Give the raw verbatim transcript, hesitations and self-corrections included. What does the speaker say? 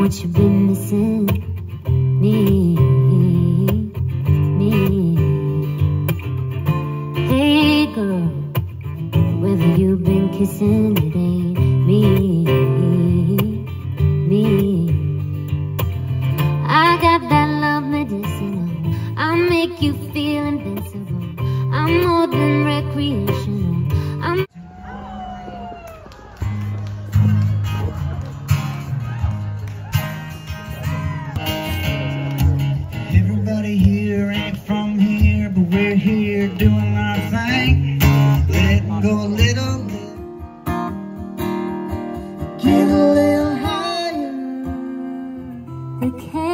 what you've been missing. Me, me. Hey girl, whether you've been kissing, it ain't me, me. I got that love medicinal. I'll make you feel invincible. I'm more than recreational. I'm Everybody here ain't from here, but we're here doing our thing. Letting go a little, get a little higher. the